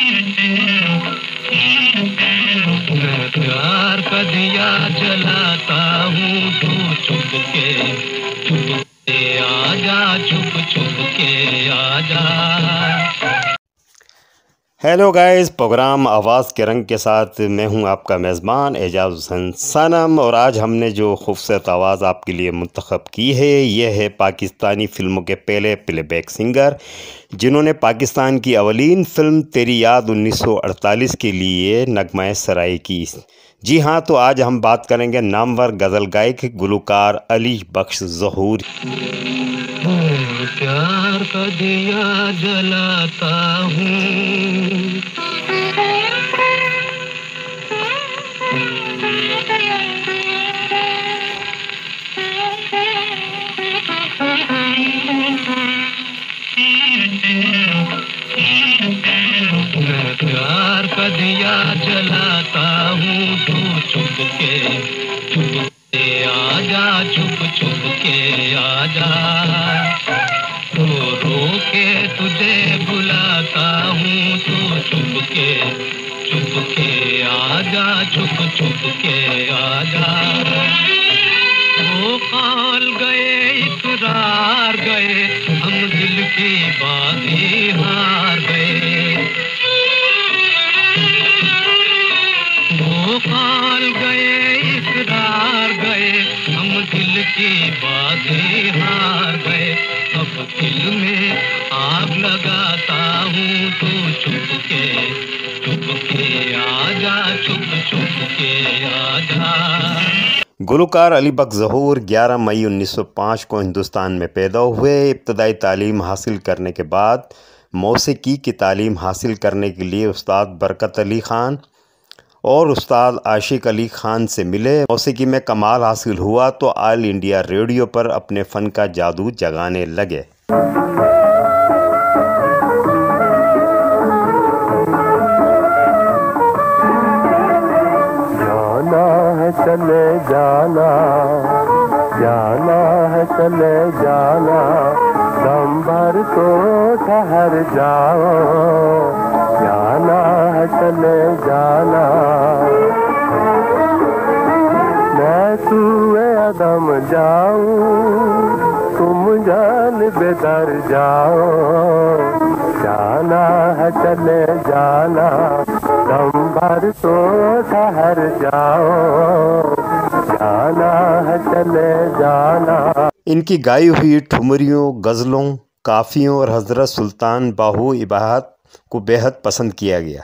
मैं प्यार का दिया जलाता हूँ, तू चुप के आजा, चुप के आजा। हेलो गाइस, प्रोग्राम आवाज़ के रंग के साथ मैं हूं आपका मेज़बान एजाज़ हुसैन सनम। और आज हमने जो खूबसूरत आवाज़ आपके लिए मुंतखब की है, ये है पाकिस्तानी फ़िल्मों के पहले प्लेबैक सिंगर, जिन्होंने पाकिस्तान की अवलीन फ़िल्म तेरी याद 1948 के लिए नगमा सराई की। जी हाँ, तो आज हम बात करेंगे नामवर गज़ल गायक गुलकार अली बख्श ज़हूर। प्यार का दिया जलाता हूँ, मैं प्यार का दिया जलाता हूँ, तू चुप के आजा, चुप के आजा। रो के तुझे बुलाता हूँ, तू चुप के आजा, चुप के आजा। वो काल गए, इकरार गए, हम दिल की बाजी हार गए। वो काल गए, इकरार गए, हम दिल की बाजी हार गए। अब दिल में आग लगाता हूँ, तू चुप के आजा, चुप के आजा। गुलकार अली बख्श ज़हूर 11 मई 1905 को हिंदुस्तान में पैदा हुए। इब्तदाई तालीम हासिल करने के बाद मौसीकी की तालीम हासिल करने के लिए उस्ताद बरकत अली ख़ान और उस्ताद आशिक अली ख़ान से मिले। मौसीकी में कमाल हासिल हुआ तो ऑल इंडिया रेडियो पर अपने फ़न का जादू जगाने लगे। चले जाना, जाना है चले जाना, दम भर तो ठहर जाओ, जाना है चले जाना। मैं तुए अदम जाऊं, तुम जान बेदर जाओ, जाना है चले जाना, दम भर तो ठहर जाओ, जाना है चले जाना। इनकी गाई हुई ठुमरियों, गज़लों, काफ़ियों और हज़रत सुल्तान बाहू इबाहत को बेहद पसंद किया गया।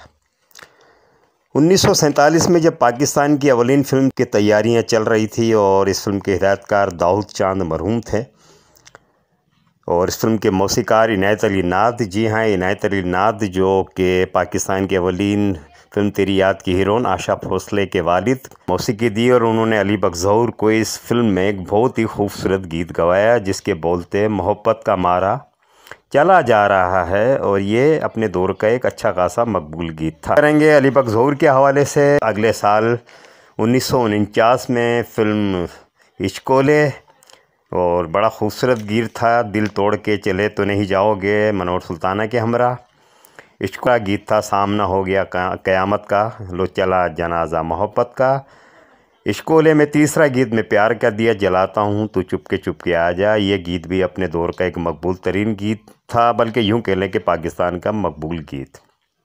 1947 में जब पाकिस्तान की अवलीन फ़िल्म की तैयारियां चल रही थी और इस फिल्म के हिदायतकार दाऊद चांद मरहूम थे और इस फिल्म के मौसीकार इनायत अली नाद। जी हाँ, इनायत अली नाद जो कि पाकिस्तान की अवलीन फिल्म तेरी याद की हीरोइन आशा भोसले के वालिद मौसीकी दी, और उन्होंने अली बख्श ज़हूर को इस फिल्म में एक बहुत ही खूबसूरत गीत गवाया जिसके बोलते मोहब्बत का मारा चला जा रहा है, और ये अपने दौर का एक अच्छा खासा मकबूल गीत था। करेंगे अली बख्श ज़हूर के हवाले से। अगले साल 1949 में फ़िल्म इश्कोले, और बड़ा खूबसूरत गीत था, दिल तोड़ के चले तो नहीं जाओगे, मनोहर सुल्ताना के हमरा। इश्क का गीत था, सामना हो गया क़यामत का, लो चला जनाजा मोहब्बत का। इश्कोले में तीसरा गीत में प्यार का दिया जलाता हूँ, तू चुप के आ जा। ये गीत भी अपने दौर का एक मकबूल तरीन गीत था, बल्कि यूँ कह लें कि पाकिस्तान का मकबूल गीत।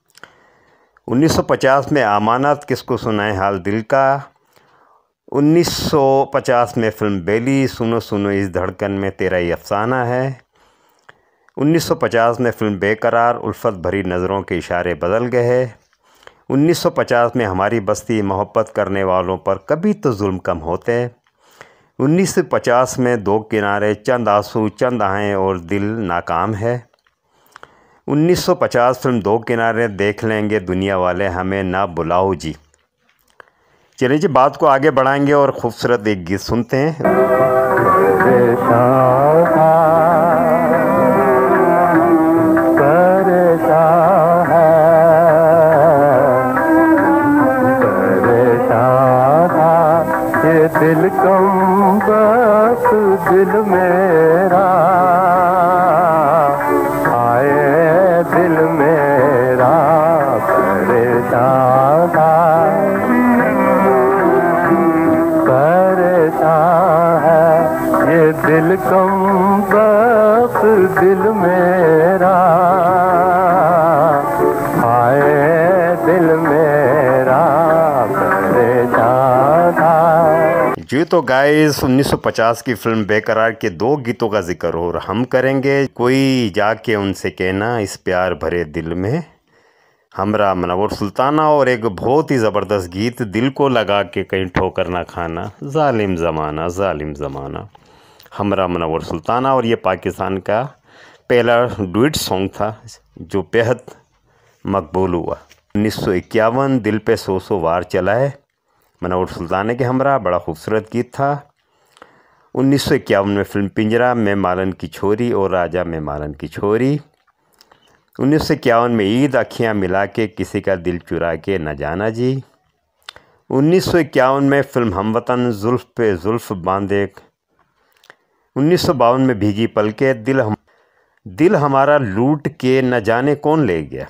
1950 में अमानत किसको सुनाए हाल दिल का। 1950 में फ़िल्म बेली, सुनो सुनो इस धड़कन में तेरा ही अफसाना है। 1950 में फ़िल्म बेकरार, उल्फत भरी नज़रों के इशारे बदल गए हैं। 1950 में हमारी बस्ती, मोहब्बत करने वालों पर कभी तो जुल्म कम होते हैं। 1950 में दो किनारे, चंद आंसू चंद आहें और दिल नाकाम है। 1950 फिल्म दो किनारे, देख लेंगे दुनिया वाले हमें ना बुलाओ जी। चलिए जी, बात को आगे बढ़ाएंगे और खूबसूरत एक गीत सुनते हैं। दिल कम बस दिल मेरा आए, दिल मेरा परेशान था, परेशान है ये दिल कम बख्त दिल मेरा, हाय दिल मेरा परेशान था। जी तो गाइस 1950 की फिल्म बेकरार के दो गीतों का जिक्र और हम करेंगे। कोई जाके उनसे कहना इस प्यार भरे दिल में, हमरा मुनव्वर सुल्ताना, और एक बहुत ही ज़बरदस्त गीत दिल को लगा के कहीं ठोकर ना खाना, जालिम ज़माना जालिम ज़माना, हमरा मुनव्वर सुल्ताना। और ये पाकिस्तान का पहला डुएट सॉन्ग था जो बेहद मकबूल हुआ। 1951 दिल पे सौ सौ वार चलाए, मुनव्वर सुल्ताना के हमरा, बड़ा खूबसूरत गीत था। 1951 में फिल्म पिंजरा में मालन की छोरी और राजा में मालन की छोरी। 1951 में ईद अखियाँ मिला के किसी का दिल चुरा के न जाना जी। 1951 में फिल्म हमवतन जुल्फ पे जुल्फ बांधे। 1952 में भीगी पलके, दिल हमारा लूट के न जाने कौन ले गया।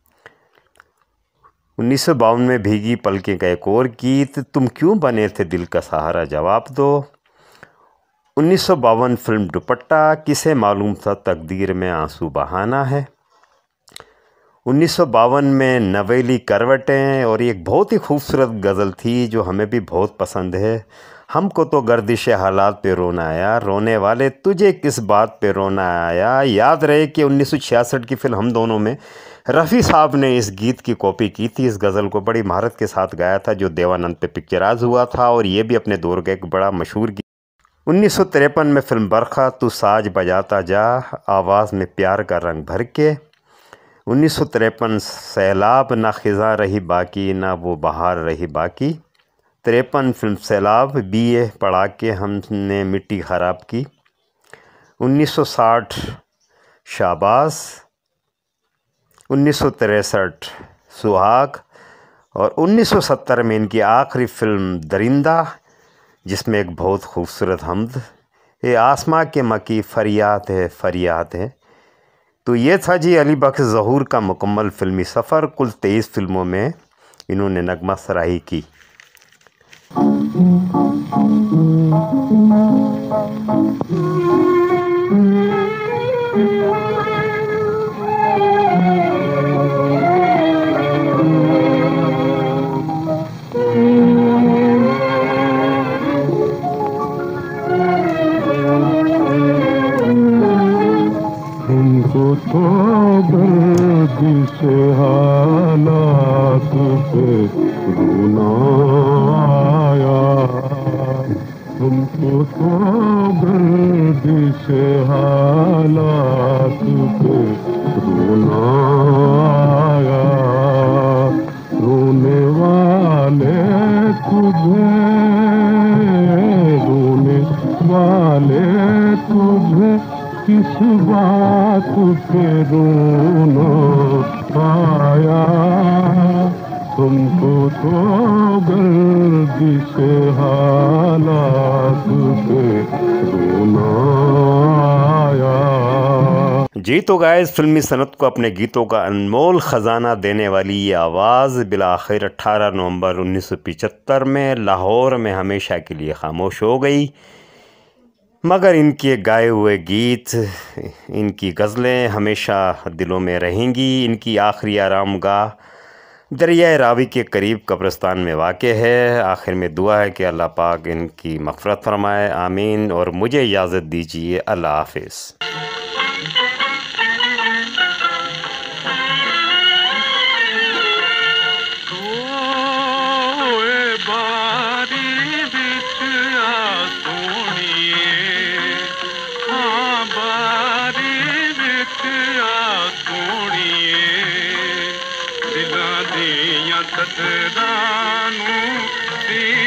1952 में भीगी पलकें का एक और गीत, तुम क्यों बने थे दिल का सहारा जवाब दो। 1952 फिल्म दुपट्टा, किसे मालूम था तकदीर में आंसू बहाना है। 1952 में नवेली करवटें, और एक बहुत ही खूबसूरत गज़ल थी जो हमें भी बहुत पसंद है, हमको तो गर्दिश हालात पे रोना आया, रोने वाले तुझे किस बात पे रोना आया। याद रहे कि 1966 की फिल्म हम दोनों में रफ़ी साहब ने इस गीत की कॉपी की थी। इस गज़ल को बड़ी महारत के साथ गाया था जो देवानंद पे पिक्चराइज हुआ था, और ये भी अपने दौर का एक बड़ा मशहूर गीत। 1953 में फिल्म बरखा, तू साज बजाता जा, आवाज़ में प्यार का रंग भर के। 1953 सैलाब, ना खिज़ां रही बाकी ना वो बहार रही बाकी। 53 फिल्म सैलाब, BA पढ़ा के हमने मिट्टी ख़राब की। 1960 शाबाश। 1963 सुहाग। और 1970 में इनकी आखिरी फिल्म दरिंदा, जिसमें एक बहुत खूबसूरत हमद, ये आसमां के मकी फरियाद है फरियाद है। तो ये था जी अली बख्श ज़हूर का मुकम्मल फ़िल्मी सफ़र। कुल 23 फिल्मों में इन्होंने नगमा सराही की। हमको तो गर्दिश हालात पे रोना आया, हमको तो गर्दिश हालात पे रोना आया। रोने वाले तुझे, रोने वाले तुझे किस बात पे रोना आया। तुमको तो गर्दिश हालात पे रोना आया। जी तो गाइस फिल्मी सनत को अपने गीतों का अनमोल ख़जाना देने वाली ये आवाज़ बिलाखिर 18 नवंबर 1975 में लाहौर में हमेशा के लिए खामोश हो गई। मगर इनके गाए हुए गीत, इनकी गज़लें हमेशा दिलों में रहेंगी। इनकी आखिरी आरामगाह दरियाए रावी के करीब कब्रिस्तान में वाक़े है। आखिर में दुआ है कि अल्लाह पाक इनकी मग़फ़िरत फरमाए, आमीन। और मुझे इजाज़त दीजिए, अल्लाह हाफ़िज़। कतरानू